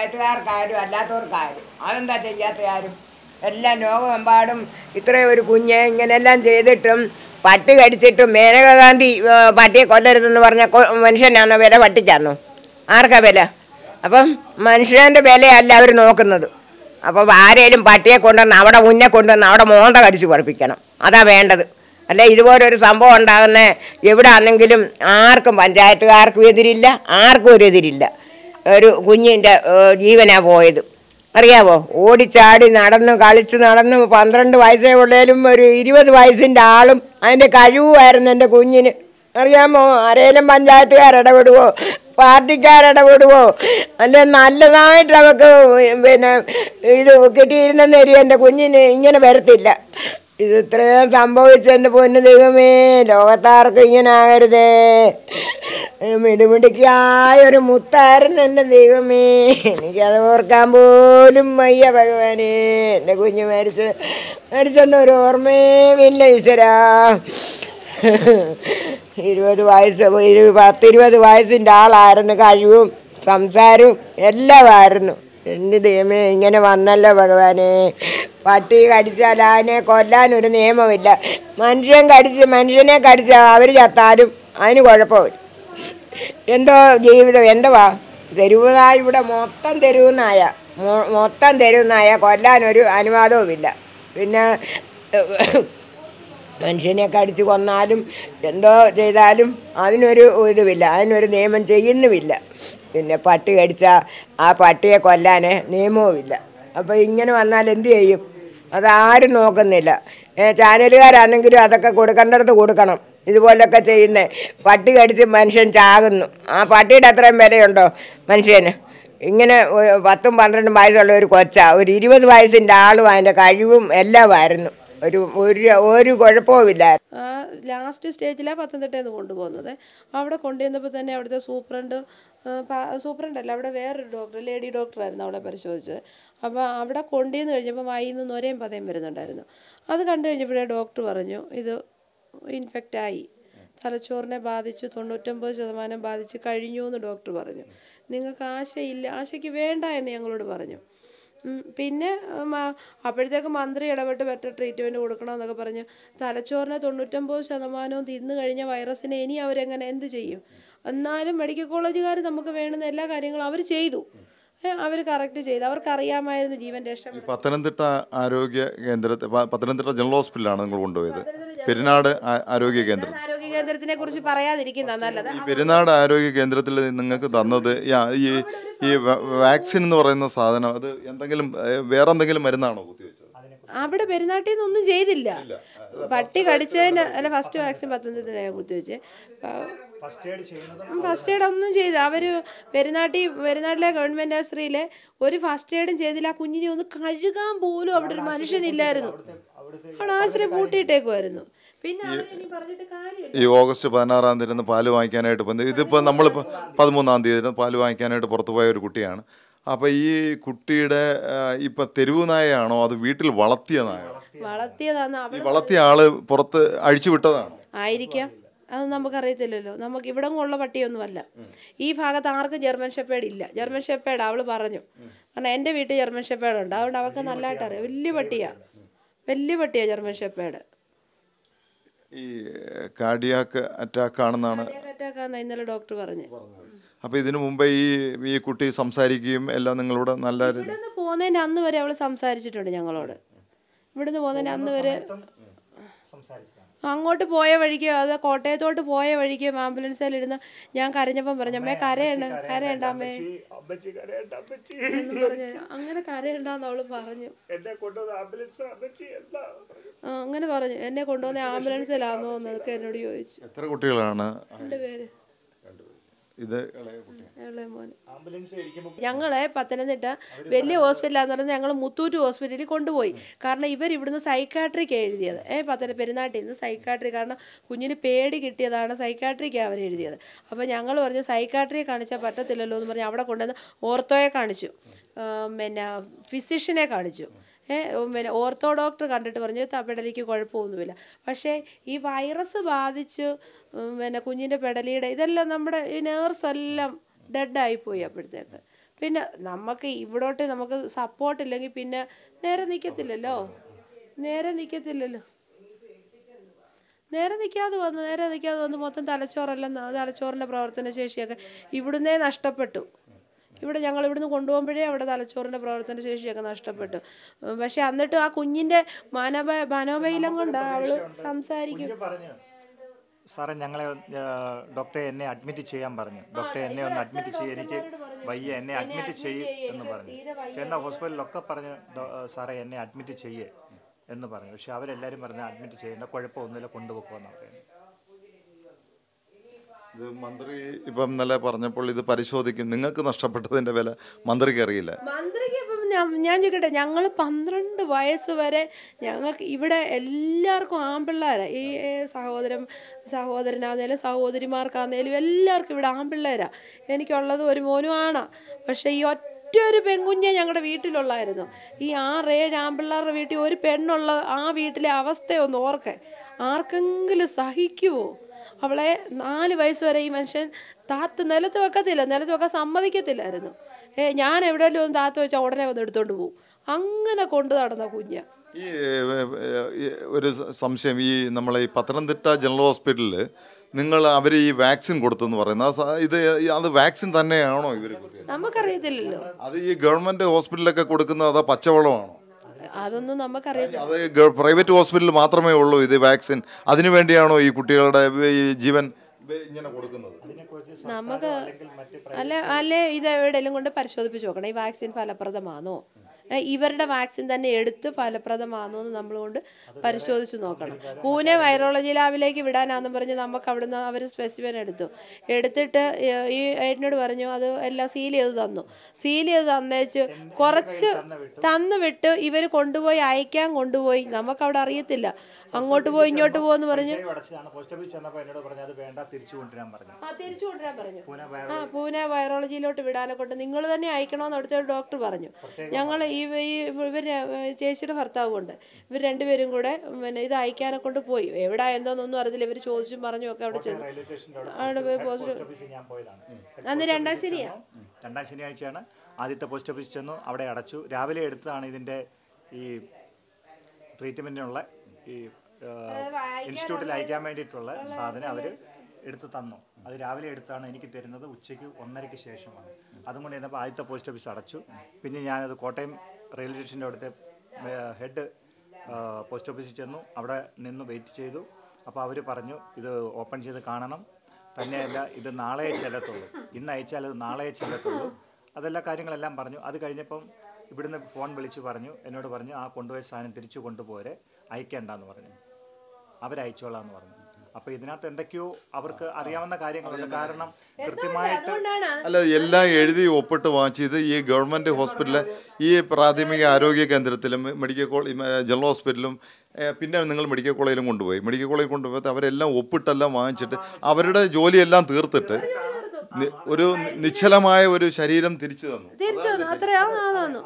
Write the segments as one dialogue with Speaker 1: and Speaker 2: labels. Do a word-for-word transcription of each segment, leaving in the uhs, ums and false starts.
Speaker 1: പഞ്ചായത്തുകാർക്കാരും അല്ലാത്തവർക്കാരും അതെന്താ ചെയ്യാത്ത ആരും എല്ലാം ലോകമെമ്പാടും ഇത്രയും ഒരു കുഞ്ഞ് ഇങ്ങനെല്ലാം ചെയ്തിട്ടും പട്ടി കടിച്ചിട്ടും മേനകാ ഗാന്ധി പട്ടിയെ കൊല്ലരുതെന്ന് പറഞ്ഞ മനുഷ്യനാണോ വില പട്ടിക്കാണോ? ആർക്കാ വില? അപ്പം മനുഷ്യൻ്റെ വിലയല്ല അവർ നോക്കുന്നത്. അപ്പോൾ ആരേലും പട്ടിയെ കൊണ്ടുവന്ന് അവിടെ മുന്നേ കൊണ്ടുവന്ന് അവിടെ മോന്ത കടിച്ച് പഠിപ്പിക്കണം. അതാ വേണ്ടത്. അല്ല ഇതുപോലൊരു സംഭവം ഉണ്ടാകുന്ന എവിടെ ആണെങ്കിലും ആർക്കും പഞ്ചായത്തുകാർക്കും എതിരില്ല, ആർക്കും ഒരു എതിരില്ല. ഒരു കുഞ്ഞിൻ്റെ ജീവനാണ് പോയത്, അറിയാവോ? ഓടിച്ചാടി നടന്ന് കളിച്ച് നടന്ന് പന്ത്രണ്ട് വയസ്സേ ഉള്ളേലും ഒരു ഇരുപത് വയസ്സിൻ്റെ ആളും അതിൻ്റെ കഴിവുമായിരുന്നു എൻ്റെ കുഞ്ഞിന്, അറിയാമോ? ആരേലും പഞ്ചായത്തുകാരിടപെടുവോ, പാർട്ടിക്കാരിടപെടുവോ, അല്ലെ നല്ലതായിട്ട് അവർക്ക് പിന്നെ ഇത് കിട്ടിയിരുന്നെന്ന് വരും. എൻ്റെ കുഞ്ഞിന് ഇങ്ങനെ വരത്തില്ല. ഇത് ഇത്രയും സംഭവിച്ചെൻ്റെ പൊന്നു ദൈവമേ, ലോകത്താർക്ക് ഇങ്ങനെ ആകരുതേ. മിടുമിടുക്കിയായ ഒരു മുത്തായിരുന്നു എൻ്റെ ദൈവമേ. എനിക്കത് ഓർക്കാൻ പോലും വയ്യ ഭഗവാനേ. എൻ്റെ കുഞ്ഞ് മരിച്ച് മരിച്ചെന്നൊരു ഓർമ്മയും ഇല്ല ഈശ്വരാ. ഇരുപത് വയസ്സ് ഇരു പത്തിരുപത് വയസ്സിൻ്റെ ആളായിരുന്നു. കഴിവും സംസാരവും എല്ലാമായിരുന്നു. എൻ്റെ ദൈവമേ, ഇങ്ങനെ വന്നല്ലോ ഭഗവാനെ. പട്ടി കടിച്ചാൽ അതിനെ കൊല്ലാനൊരു നിയമമില്ല. മനുഷ്യൻ കടിച്ച് മനുഷ്യനെ കടിച്ചാൽ അവർ ചത്താലും അതിന് കുഴപ്പമില്ല. എന്തോ ജീവിതം എന്തുവാ? തെരുവ് നായ ഇവിടെ മൊത്തം തെരുവ് നായ, മൊത്തം തെരുവ് നായ. കൊല്ലാനൊരു അനുവാദവുമില്ല. പിന്നെ മനുഷ്യനെ കടിച്ച് കൊന്നാലും എന്തോ ചെയ്താലും അതിനൊരു ഇതുമില്ല, അതിനൊരു നിയമം ചെയ്യുന്നുമില്ല. പിന്നെ പട്ടി കടിച്ചാൽ ആ പട്ടിയെ കൊല്ലാൻ നിയമവുമില്ല. അപ്പോൾ ഇങ്ങനെ വന്നാൽ എന്തു ചെയ്യും? അതാരും നോക്കുന്നില്ല. ചാനലുകാരാണെങ്കിലും അതൊക്കെ കൊടുക്കേണ്ടടുത്ത് കൊടുക്കണം. ഇതുപോലൊക്കെ ചെയ്യുന്നത് പട്ടി കടിച്ച് മനുഷ്യൻ ചാകുന്നു. ആ പട്ടിയുടെ അത്രയും വിലയുണ്ടോ മനുഷ്യന്? ഇങ്ങനെ പത്തും പന്ത്രണ്ടും വയസ്സുള്ള ഒരു കൊച്ചാ, ഒരു ഇരുപത് വയസ്സിൻ്റെ ആളും അതിൻ്റെ കഴിവും എല്ലാമായിരുന്നു. ഒരു ഒരു ഒരു കുഴപ്പവുമില്ല.
Speaker 2: ലാസ്റ്റ് സ്റ്റേജിലാണ് പത്തനംതിട്ടയിൽ നിന്ന് കൊണ്ടുപോകുന്നത്. അവിടെ കൊണ്ടുവന്നപ്പോൾ തന്നെ അവിടുത്തെ സൂപ്രണ്ട് സൂപ്രണ്ടല്ല അവിടെ വേറൊരു ഡോക്ടർ, ലേഡി ഡോക്ടറായിരുന്നു അവിടെ പരിശോധിച്ചത്. അപ്പോൾ അവിടെ കൊണ്ടുവന്ന് കഴിഞ്ഞപ്പോൾ വായിൽ നിന്ന് നൊരയും പതയും വരുന്നുണ്ടായിരുന്നു. അത് കണ്ടു കഴിഞ്ഞപ്പോഴേ ഡോക്ടർ പറഞ്ഞു ഇത് ഇൻഫെക്റ്റായി, തലച്ചോറിനെ ബാധിച്ചു, തൊണ്ണൂറ്റൊമ്പത് ശതമാനം ബാധിച്ച് കഴിഞ്ഞു എന്ന് ഡോക്ടർ പറഞ്ഞു. നിങ്ങൾക്ക് ആശയില്ല, ആശയ്ക്ക് വേണ്ട എന്ന് ഞങ്ങളോട് പറഞ്ഞു. പിന്നെ അപ്പോഴത്തേക്ക് മന്ത്രി ഇടപെട്ട് ബെറ്റർ ട്രീറ്റ്മെൻറ്റ് കൊടുക്കണമെന്നൊക്കെ പറഞ്ഞു. തലച്ചോറിനെ തൊണ്ണൂറ്റൊമ്പത് ശതമാനവും തിന്നു കഴിഞ്ഞ വൈറസിനെ ഇനി അവരെങ്ങനെ എന്ത് ചെയ്യും? എന്നാലും മെഡിക്കൽ കോളേജുകാർ നമുക്ക് വേണ്ടുന്ന എല്ലാ കാര്യങ്ങളും അവർ ചെയ്തു. അവർ കറക്റ്റ് ചെയ്തു. അവർക്കറിയാമായിരുന്നു ജീവൻ രക്ഷ.
Speaker 3: പത്തനംതിട്ട ആരോഗ്യ കേന്ദ്രത്തിൽ, പത്തനംതിട്ട ജനറൽ ഹോസ്പിറ്റലാണ് നിങ്ങൾ കൊണ്ടുപോയത്. പെരുന്നാട് ആരോഗ്യ കേന്ദ്രം,
Speaker 2: ആരോഗ്യ കേന്ദ്രത്തിനെ കുറിച്ച് പറയാതിരിക്കുന്ന നല്ലത്.
Speaker 3: ഈ പെരുന്നാട് ആരോഗ്യ കേന്ദ്രത്തിൽ നിങ്ങൾക്ക് തന്നത് ഈ ഈ വാക്സിൻ എന്ന് പറയുന്ന സാധനം, അത് എന്തെങ്കിലും വേറെ എന്തെങ്കിലും മരുന്നാണോ കുത്തിവെച്ചത്?
Speaker 2: അവിടെ പെരുന്നാട്ടിൽ നിന്നൊന്നും ചെയ്തില്ല. പട്ടി കടിച്ചതിന് അല്ല, ഫസ്റ്റ് വാക്സിൻ പത്തനംതിട്ട കുത്തിവെച്ച്. ഫസ്റ്റ് എയ്ഡ് ഒന്നും ചെയ്തു അവർ. പെരുന്നാട്ടി പെരുന്നാട്ടിലെ ഗവൺമെൻറ് ആശുപത്രിയിലെ ഒരു ഫസ്റ്റ് എയ്ഡും ചെയ്തില്ല. ആ കുഞ്ഞിനെ ഒന്ന് കഴുകാൻ പോലും അവിടെ ഒരു മനുഷ്യനില്ലായിരുന്നു. അവിടെ ആശുപത്രി പൂട്ടിയിട്ടേക്കുമായിരുന്നു. പിന്നെ
Speaker 3: ഈ ഓഗസ്റ്റ് പതിനാറാം തീയതി പാല് വാങ്ങിക്കാനായിട്ട് പോയി. ഇതിപ്പോൾ നമ്മളിപ്പോൾ പതിമൂന്നാം തീയതി പാല് വാങ്ങിക്കാനായിട്ട് പുറത്തു പോയ ഒരു കുട്ടിയാണ്. അപ്പോൾ ഈ കുട്ടിയുടെ ഇപ്പം തെരുവ് നായയാണോ അത് വീട്ടിൽ വളർത്തിയ നായാണോ?
Speaker 2: വളർത്തിയതാണ്.
Speaker 3: വളർത്തിയ ആള് പുറത്ത് അഴിച്ചു വിട്ടതാണോ?
Speaker 2: ആയിരിക്കാം, അത് നമുക്കറിയത്തില്ലല്ലോ. നമുക്ക് ഇവിടെ ഉള്ള പട്ടിയൊന്നുമല്ല. ഈ ഭാഗത്ത് ആർക്കും ജർമ്മൻ ഷെപ്പേഡ് ഇല്ല. ജർമ്മൻ ഷെപ്പേഡ് അവള് പറഞ്ഞു. കാരണം എൻ്റെ വീട്ടിൽ ജർമ്മൻ ഷെപ്പേഡ് ഉണ്ട്. അതുകൊണ്ട് അവൾക്ക് നല്ലതായിട്ട് അറിയാം. വലിയ പട്ടിയാ, വലിയ പട്ടിയാ ജർമ്മൻ ഷെപ്പേഡ്.
Speaker 3: ഈ കാർഡിയാക്ക് അറ്റാക്ക് ആണെന്നാണ്
Speaker 2: അറ്റാക്കാന്ന് ഇന്നലെ ഡോക്ടർ പറഞ്ഞു.
Speaker 3: അപ്പോൾ ഇതിനു മുമ്പേ ഈ ഈ കുട്ടി സംസാരിക്കുകയും എല്ലാം നിങ്ങളോട് നല്ല
Speaker 2: ഇവിടുന്ന് പോകുന്നതിൻ്റെ അന്ന് വരെ അവൾ സംസാരിച്ചിട്ടുണ്ട് ഞങ്ങളോട്. ഇവിടുന്ന് പോകുന്നതിൻ്റെ അന്ന് വരെ അങ്ങോട്ട് പോയ വഴിക്കോ അത് കോട്ടയത്തോട്ട് പോയ വഴിക്കോ ആംബുലൻസിലിരുന്ന് ഞാൻ കരഞ്ഞപ്പം പറഞ്ഞു, അമ്മേ കരയണ്ട കരയണ്ട അമ്മേ എന്ന് പറഞ്ഞു. അങ്ങനെ കരയണ്ടെന്ന് അവള് പറഞ്ഞു. അങ്ങനെ പറഞ്ഞു, എന്നെ കൊണ്ടുവന്ന ആംബുലൻസിലാണോ എന്നൊക്കെ എന്നോട് ചോദിച്ചു.
Speaker 3: എത്ര കുട്ടികളാണ്?
Speaker 2: രണ്ട് പേര്.
Speaker 3: ഇത്
Speaker 2: ഞങ്ങളെ പത്തനംതിട്ട വലിയ ഹോസ്പിറ്റലാന്ന് പറഞ്ഞാൽ ഞങ്ങൾ മുത്തൂറ്റ് ഹോസ്പിറ്റലിൽ കൊണ്ടുപോയി. കാരണം ഇവർ ഇവിടുന്ന് സൈക്കാട്രിക്ക് എഴുതിയത്. ഏ പത്തന പെരുന്നാട്ടിൽ നിന്ന് സൈക്കാട്രി, കാരണം കുഞ്ഞിന് പേടി കിട്ടിയതാണ്, സൈക്കാട്രിക്കാണ് അവർ എഴുതിയത്. അപ്പോൾ ഞങ്ങൾ പറഞ്ഞു സൈക്കാട്രിയെ കാണിച്ചാൽ പറ്റത്തില്ലല്ലോ എന്ന് പറഞ്ഞ് അവിടെ കൊണ്ടുവന്ന് ഓർത്തോയെ കാണിച്ചു, പിന്നെ ഫിസിഷ്യനെ കാണിച്ചു. പിന്നെ ഓർത്തോ ഡോക്ടർ കണ്ടിട്ട് പറഞ്ഞു പെടലിക്ക് കുഴപ്പമൊന്നുമില്ല. പക്ഷേ ഈ വൈറസ് ബാധിച്ച് പിന്നെ കുഞ്ഞിൻ്റെ പെടലിയുടെ ഇതെല്ലാം നമ്മുടെ ഈ നേഴ്സ് എല്ലാം ഡെഡായിപ്പോയി. അപ്പോഴത്തേക്ക് പിന്നെ നമുക്ക് ഇവിടോട്ട് നമുക്ക് സപ്പോർട്ട് ഇല്ലെങ്കിൽ പിന്നെ നേരെ നിൽക്കത്തില്ലല്ലോ നേരെ നിൽക്കത്തില്ലല്ലോ നേരെ നിൽക്കാതെ വന്നു നേരെ നിൽക്കാതെ വന്ന് മൊത്തം തലച്ചോറെല്ലാം തലച്ചോറിൻ്റെ പ്രവർത്തന ശേഷിയൊക്കെ ഇവിടുന്നേ നഷ്ടപ്പെട്ടു. ഇവിടെ ഞങ്ങൾ ഇവിടുന്ന് കൊണ്ടുപോകുമ്പോഴേ അവിടെ തലച്ചോറിൻ്റെ പ്രവർത്തന ശേഷിയൊക്കെ നഷ്ടപ്പെട്ടു. പക്ഷെ എന്നിട്ട് ആ കുഞ്ഞിൻ്റെ മനോബ മനോബൈലം കൊണ്ടാണ് അവള് സംസാരിക്കും.
Speaker 4: സാറേ ഞങ്ങളെ ഡോക്ടറെ എന്നെ അഡ്മിറ്റ് ചെയ്യാൻ പറഞ്ഞു. ഡോക്ടറെ എന്നെ ഒന്ന് അഡ്മിറ്റ് ചെയ്യുക, എനിക്ക് വയ്യ, എന്നെ അഡ്മിറ്റ് ചെയ്യ് എന്ന് പറഞ്ഞു. ചെന്ന ഹോസ്പിറ്റലിലൊക്കെ പറഞ്ഞ് സാറേ എന്നെ അഡ്മിറ്റ് ചെയ്യേ എന്ന് പറഞ്ഞു. പക്ഷെ അവരെല്ലാവരും പറഞ്ഞ് അഡ്മിറ്റ് ചെയ്യേണ്ട, കുഴപ്പമൊന്നുമില്ല, കൊണ്ടുപോക്കുമെന്ന് പറയുന്നത്.
Speaker 3: ഇത് മന്ത്രി ഇപ്പം ഇന്നലെ പറഞ്ഞപ്പോൾ ഇത് പരിശോധിക്കും. നിങ്ങൾക്ക് നഷ്ടപ്പെട്ടതിന്റെ വില മന്ത്രിക്ക് അറിയില്ല.
Speaker 2: മന്ത്രിക്ക് ഇപ്പം ഞാൻ ചോദിക്കട്ടെ, ഞങ്ങൾ പന്ത്രണ്ട് വയസ്സ് വരെ ഞങ്ങൾക്ക് ഇവിടെ എല്ലാവർക്കും ആൺപിള്ളേരാണ്. ഈ സഹോദരൻ സഹോദരനാന്നേലും സഹോദരിമാർക്കാന്നേലും എല്ലാവർക്കും ഇവിടെ ആൺപിള്ളേരാണ്. എനിക്കുള്ളത് ഒരു മോനും ആണ്. പക്ഷേ ഈ ഒറ്റ ഒരു പെൺകുഞ്ഞെ ഞങ്ങളുടെ വീട്ടിലുള്ളായിരുന്നു. ഈ ആറേഴ് ആൺപിള്ളേരുടെ വീട്ടിൽ ഒരു പെണ്ണുള്ള ആ വീട്ടിലെ അവസ്ഥയൊന്ന് ഓർക്കെ ആർക്കെങ്കിലും സഹിക്കുമോ? അവളെ നാല് വയസ്സ് വരെ ഈ മനുഷ്യൻ താത്ത് നിലത്ത് വെക്കത്തില്ല, നിലത്ത് വെക്കാൻ സമ്മതിക്കത്തില്ലായിരുന്നു. ഏ ഞാൻ എവിടെയെങ്കിലും ഒന്ന് താത്ത് വെച്ചാൽ ഉടനെ വന്ന് എടുത്തോണ്ട് പോകും. അങ്ങനെ കൊണ്ടു നടന്ന കുഞ്ഞ.
Speaker 3: ഈ ഒരു സംശയം, ഈ നമ്മളെ ഈ പത്തനംതിട്ട ജനറൽ ഹോസ്പിറ്റലിൽ നിങ്ങൾ അവർ ഈ വാക്സിൻ കൊടുത്തെന്ന് പറയുന്നത് ഇത് അത് വാക്സിൻ തന്നെയാണോ ഇവർ?
Speaker 2: നമുക്കറിയത്തില്ലല്ലോ.
Speaker 3: അത് ഈ ഗവൺമെന്റ് ഹോസ്പിറ്റലിലൊക്കെ കൊടുക്കുന്നത് അതോ പച്ചവെള്ളമാണോ?
Speaker 2: അതൊന്നും നമുക്കറിയത്തില്ല.
Speaker 3: അത് പ്രൈവറ്റ് ഹോസ്പിറ്റലിൽ മാത്രമേ ഉള്ളൂ ഇത് വാക്സിൻ. അതിനു വേണ്ടിയാണോ ഈ കുട്ടികളുടെ ഈ ജീവൻ ഇങ്ങനെ കൊടുക്കുന്നത്?
Speaker 2: നമുക്ക് അല്ല അല്ലേ ഇത് എവിടെയെങ്കിലും കൊണ്ട് പരിശോധിപ്പിച്ച് നോക്കണം ഈ വാക്സിൻ ഫലപ്രദമാണോ, ഇവരുടെ വാക്സിൻ തന്നെ എടുത്ത് ഫലപ്രദമാണോ എന്ന് നമ്മളുകൊണ്ട് പരിശോധിച്ച് നോക്കണം. പൂനെ വൈറോളജി ലാബിലേക്ക് വിടാനാണെന്ന് പറഞ്ഞ് നമുക്ക് അവിടുന്ന് അവർ സ്പെസിമെൻ എടുത്തു. എടുത്തിട്ട് ഈ ഏട്ടനോട് പറഞ്ഞു അത് എല്ലാം സീൽ ചെയ്ത് തന്നു. സീൽ ചെയ്ത് തന്നേച്ച് കുറച്ച് തന്നു വിട്ട് ഇവർ കൊണ്ടുപോയി അയക്കാൻ കൊണ്ടുപോയി. നമുക്കവിടെ അറിയത്തില്ല, അങ്ങോട്ട് പോയി ഇങ്ങോട്ട് പോകുമെന്ന് പറഞ്ഞ് തിരിച്ചു കൊണ്ടുവരാൻ പറഞ്ഞു. ആ പൂനെ വൈറോളജിയിലോട്ട് വിടാനെ കൊണ്ട് നിങ്ങൾ തന്നെ അയക്കണമെന്ന് അവിടുത്തെ ഒരു ഡോക്ടർ പറഞ്ഞു. ഞങ്ങൾ ഈ ഇവർ ചേച്ചിയുടെ ഭർത്താവും ഉണ്ട്, ഇവർ രണ്ടുപേരും കൂടെ പിന്നെ ഇത് അയക്കാനെ കൊണ്ട് പോയി. എവിടെ എന്തോന്നൊന്നും അറിയില്ല. ഇവർ ചോദിച്ചും പറഞ്ഞു ഒക്കെ അവിടെ ചെന്നു. അവിടെ പോയി പോസ്റ്റ് അന്ന് രണ്ടാം ശനിയാ
Speaker 4: രണ്ടാം ശനിയാഴ്ചയാണ് ആദ്യത്തെ പോസ്റ്റ് ഓഫീസിൽ ചെന്നു. അവിടെ അടച്ചു. രാവിലെ എടുത്താണ് ഇതിൻ്റെ ഈ ട്രീറ്റ്മെൻറ്റിനുള്ള ഈ ഇൻസ്റ്റിറ്റ്യൂട്ടിൽ അയക്കാൻ വേണ്ടിയിട്ടുള്ള സാധനം അവർ എടുത്ത് തന്നു. അത് രാവിലെ എടുത്താണ് എനിക്ക് തരുന്നത്. ഉച്ചയ്ക്ക് ഒന്നരയ്ക്ക് ശേഷമാണ്. അതുകൊണ്ട് ചെന്നപ്പോൾ ആദ്യത്തെ പോസ്റ്റ് ഓഫീസ് അടച്ചു. പിന്നെ ഞാനത് കോട്ടയം റെയിൽവേ സ്റ്റേഷൻ്റെ അവിടുത്തെ ഹെഡ് പോസ്റ്റ് ഓഫീസിൽ ചെന്നു. അവിടെ നിന്ന് വെയിറ്റ് ചെയ്തു. അപ്പോൾ അവർ പറഞ്ഞു ഇത് ഓപ്പൺ ചെയ്ത് കാണണം, തന്നെയല്ല ഇത് നാളെ ചെല്ലത്തുള്ളൂ, ഇന്ന് അയച്ചാൽ അത് നാളെ ചെല്ലത്തുള്ളൂ, അതെല്ലാ കാര്യങ്ങളെല്ലാം പറഞ്ഞു. അത് കഴിഞ്ഞപ്പം ഇവിടുന്ന് ഫോൺ വിളിച്ച് പറഞ്ഞു, എന്നോട് പറഞ്ഞു ആ കൊണ്ടുപോയ സാധനം തിരിച്ചു കൊണ്ടുപോരെ, അയക്കേണ്ടെന്ന് പറഞ്ഞു, അവരയച്ചോളാന്ന് പറഞ്ഞു. അപ്പോൾ ഇതിനകത്ത് എന്തൊക്കെയോ അവർക്ക് അറിയാവുന്ന കാര്യങ്ങളുണ്ട്. കാരണം കൃത്യമായിട്ട്
Speaker 3: അല്ല എല്ലാം എഴുതി ഒപ്പിട്ട് വാങ്ങിച്ചത് ഈ ഗവൺമെൻറ് ഹോസ്പിറ്റലിലെ ഈ പ്രാഥമിക ആരോഗ്യ കേന്ദ്രത്തിലും മെഡിക്കൽ കോളേജ് ജനറൽ ഹോസ്പിറ്റലും പിന്നെ നിങ്ങൾ മെഡിക്കൽ കോളേജിലും കൊണ്ടുപോയി. മെഡിക്കൽ കോളേജിൽ കൊണ്ടുപോയിട്ട് അവരെല്ലാം ഒപ്പിട്ടെല്ലാം വാങ്ങിച്ചിട്ട് അവരുടെ ജോലിയെല്ലാം തീർത്തിട്ട് ഒരു നിശ്ചലമായ ഒരു ശരീരം തിരിച്ചു തന്നു.
Speaker 2: തിരിച്ചു തന്നു. അത്രയാണ്.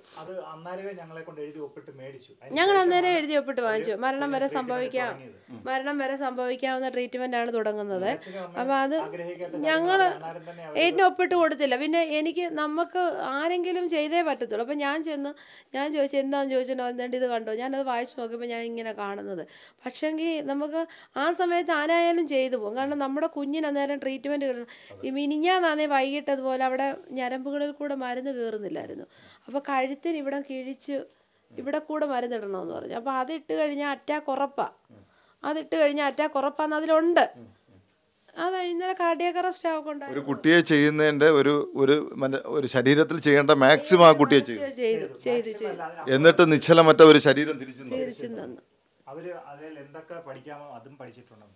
Speaker 2: ഞങ്ങൾ അന്നേരം എഴുതി ഒപ്പിട്ട് വാങ്ങിച്ചു. മരണം വരെ സംഭവിക്കാം മരണം വരെ സംഭവിക്കാവുന്ന ട്രീറ്റ്മെന്റ് ആണ് തുടങ്ങുന്നത്. അപ്പൊ അത് ഞങ്ങൾ ഏറ്റിന് ഒപ്പിട്ട് കൊടുത്തില്ല. പിന്നെ എനിക്ക് നമുക്ക് ആരെങ്കിലും ചെയ്തേ പറ്റത്തുള്ളൂ. അപ്പൊ ഞാൻ ചെന്ന് ഞാൻ ചോദിച്ചു എന്താന്ന് ചോദിച്ചിട്ടുണ്ടോ, എന്താണ്ട് ഇത് കണ്ടോ, ഞാനത് വായിച്ചു നോക്കിയപ്പോൾ ഞാൻ ഇങ്ങനെ കാണുന്നത്. പക്ഷെങ്കിൽ നമുക്ക് ആ സമയത്ത് ആരായാലും ചെയ്തു പോകും. കാരണം നമ്മുടെ കുഞ്ഞിന് അന്നേരം ട്രീറ്റ്മെന്റ് കിട്ടണം. ഈ മിനിഞ്ഞാന്നാന്നേ വൈകിട്ട് അതുപോലെ അവിടെ ഞരമ്പുകളിൽ കൂടെ മരുന്ന് കയറുന്നില്ലായിരുന്നു. അപ്പോൾ കഴുത്തിന് ഇവിടെ കിഴിച്ച് ഇവിടെ കൂടെ മരുന്നിടണമെന്ന് പറഞ്ഞു. അപ്പോൾ അതിട്ട് കഴിഞ്ഞാൽ അറ്റാക്ക് ഉറപ്പാണ്. അതിട്ട് കഴിഞ്ഞാൽ അറ്റാക്ക് ഉറപ്പാന്ന് അതിലുണ്ട്. അത് ഇന്നലെ കാർഡിയാക് അറസ്റ്റ് ആവുകൊണ്ട്
Speaker 3: ഒരു കുട്ടിയെ ചെയ്യുന്നതിന്റെ ഒരു ഒരു ഒരു ശരീരത്തിൽ ചെയ്യേണ്ട മാക്സിമം ആ കുട്ടിയെ ചെയ്തു
Speaker 2: ചെയ്തു ചെയ്തു ചെയ്തു
Speaker 3: എന്നിട്ട് നിശ്ചലമറ്റ ഒരു ശരീരം തിരിച്ചു
Speaker 2: തിരിച്ചു തന്നു.
Speaker 4: അവര് അതിൽ എന്തൊക്കെ പഠിക്കാമോ അതും പഠിച്ചിട്ടുണ്ട്.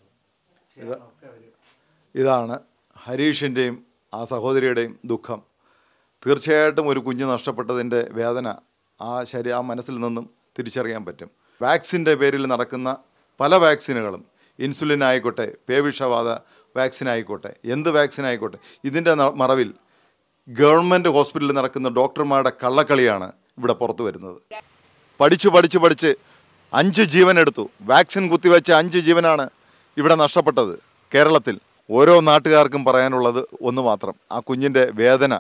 Speaker 3: ഇതാണ് ഹരീഷിൻ്റെയും ആ സഹോദരിയുടെയും ദുഃഖം. തീർച്ചയായിട്ടും ഒരു കുഞ്ഞ് നഷ്ടപ്പെട്ടതിൻ്റെ വേദന ആ ശരീര ആ മനസ്സിൽ നിന്നും തിരിച്ചറിയാൻ പറ്റും. വാക്സിൻ്റെ പേരിൽ നടക്കുന്ന പല വാക്സിനുകളും, ഇൻസുലിൻ ആയിക്കോട്ടെ, പേവിഷബാധ വാക്സിൻ ആയിക്കോട്ടെ, എന്ത് വാക്സിൻ ആയിക്കോട്ടെ, ഇതിൻ്റെ മറവിൽ ഗവൺമെൻറ് ഹോസ്പിറ്റലിൽ നടക്കുന്ന ഡോക്ടർമാരുടെ കള്ളക്കളിയാണ് ഇവിടെ പുറത്തു വരുന്നത്. പഠിച്ചു പഠിച്ച് പഠിച്ച് അഞ്ച് ജീവൻ എടുത്തു. വാക്സിൻ കുത്തിവെച്ച അഞ്ച് ജീവനാണ് ഇവിടെ നഷ്ടപ്പെട്ടത് കേരളത്തിൽ. ഓരോ നാട്ടുകാർക്കും പറയാനുള്ളത് ഒന്ന് മാത്രം, ആ കുഞ്ഞിൻ്റെ വേദന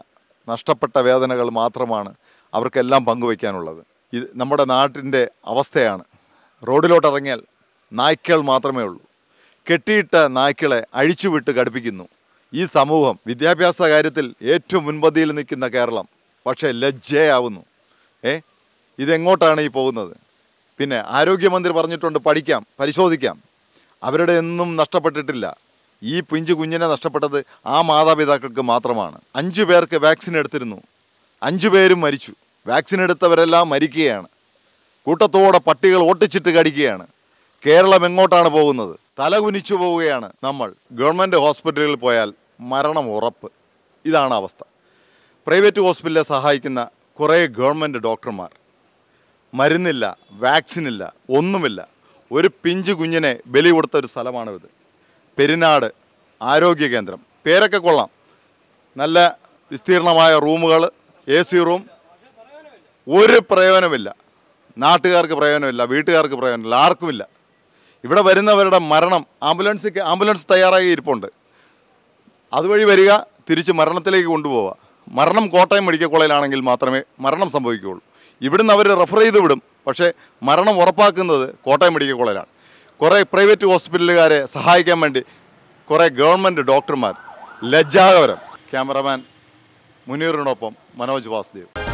Speaker 3: നഷ്ടപ്പെട്ട വേദനകൾ മാത്രമാണ് അവർക്കെല്ലാം പങ്കുവയ്ക്കാനുള്ളത്. ഇത് നമ്മുടെ നാട്ടിൻ്റെ അവസ്ഥയാണ്. റോഡിലോട്ടിറങ്ങിയാൽ നായ്ക്കൾ മാത്രമേ ഉള്ളൂ. കെട്ടിയിട്ട നായ്ക്കളെ അഴിച്ചുവിട്ട് ഘടിപ്പിക്കുന്നു. ഈ സമൂഹം വിദ്യാഭ്യാസ കാര്യത്തിൽ ഏറ്റവും മുൻപന്തിയിൽ നിൽക്കുന്ന കേരളം പക്ഷേ ലജ്ജയാവുന്നു. ഏ ഇതെങ്ങോട്ടാണ് ഈ പോകുന്നത്? പിന്നെ ആരോഗ്യമന്ത്രി പറഞ്ഞിട്ടുണ്ട് പഠിക്കാം, പരിശോധിക്കാം. അവരുടെ ഒന്നും നഷ്ടപ്പെട്ടിട്ടില്ല. ഈ പിഞ്ചു കുഞ്ഞിനെ നഷ്ടപ്പെട്ടത് ആ മാതാപിതാക്കൾക്ക് മാത്രമാണ്. അഞ്ചു പേർക്ക് വാക്സിൻ എടുത്തിരുന്നു, അഞ്ചു പേരും മരിച്ചു. വാക്സിൻ എടുത്തവരെല്ലാം മരിക്കുകയാണ്. കൂട്ടത്തോടെ പട്ടികൾ ഓട്ടിച്ചിട്ട് കടിക്കുകയാണ്. കേരളം എങ്ങോട്ടാണ് പോകുന്നത്? തലകുനിച്ചു പോവുകയാണ് നമ്മൾ. ഗവൺമെൻറ് ഹോസ്പിറ്റലുകളിൽ പോയാൽ മരണം ഉറപ്പ്. ഇതാണ് അവസ്ഥ. പ്രൈവറ്റ് ഹോസ്പിറ്റലിലെ സഹായിക്കുന്ന കുറേ ഗവൺമെൻറ് ഡോക്ടർമാർ, മരുന്നില്ല, വാക്സിനില്ല, ഒന്നുമില്ല. ഒരു പിഞ്ചു കുഞ്ഞിനെ ബലി കൊടുത്ത ഒരു സ്ഥലമാണിത്. പെരിനാട് ആരോഗ്യ കേന്ദ്രം. പേരൊക്കെ കൊള്ളാം, നല്ല വിസ്തീർണമായ റൂമുകൾ, എ സി റൂം. ഒരു പ്രയോജനമില്ല. നാട്ടുകാർക്ക് പ്രയോജനമില്ല, വീട്ടുകാർക്ക് പ്രയോജനമില്ല, ആർക്കുമില്ല. ഇവിടെ വരുന്നവരുടെ മരണം ആംബുലൻസ് ആംബുലൻസ് തയ്യാറായി ഇരിപ്പുണ്ട്. അതുവഴി വരിക, തിരിച്ച് മരണത്തിലേക്ക് കൊണ്ടുപോവുക. മരണം കോട്ടയം മെഡിക്കൽ കോളേജിലാണെങ്കിൽ മാത്രമേ മരണം സംഭവിക്കുകയുള്ളൂ. ഇവിടുന്ന് അവർ റെഫർ ചെയ്ത് വിടും, പക്ഷേ മരണം ഉറപ്പാക്കുന്നത് കോട്ടയം മെഡിക്കൽ കോളേജിലാണ്. കുറേ പ്രൈവറ്റ് ഹോസ്പിറ്റലുകാരെ സഹായിക്കാൻ വേണ്ടി കുറേ ഗവൺമെൻറ് ഡോക്ടർമാർ. ലജ്ജാകരം. ക്യാമറമാൻ മുനീറിനൊപ്പം മനോജ് വാസുദേവ്.